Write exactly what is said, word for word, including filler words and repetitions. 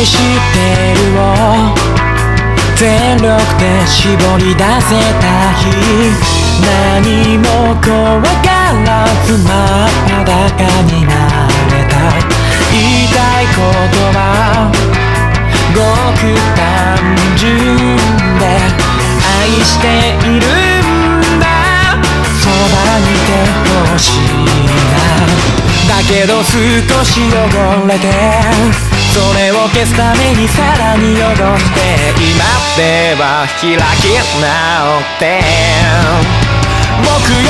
愛してるを全力で絞り出せた日、何も怖がらず真っ裸になれた。言いたいことはごく単純で、愛しているんだ、そばにいてほしいな。だけど少し汚れて、それを消すためにさらに汚して、今では開き直って僕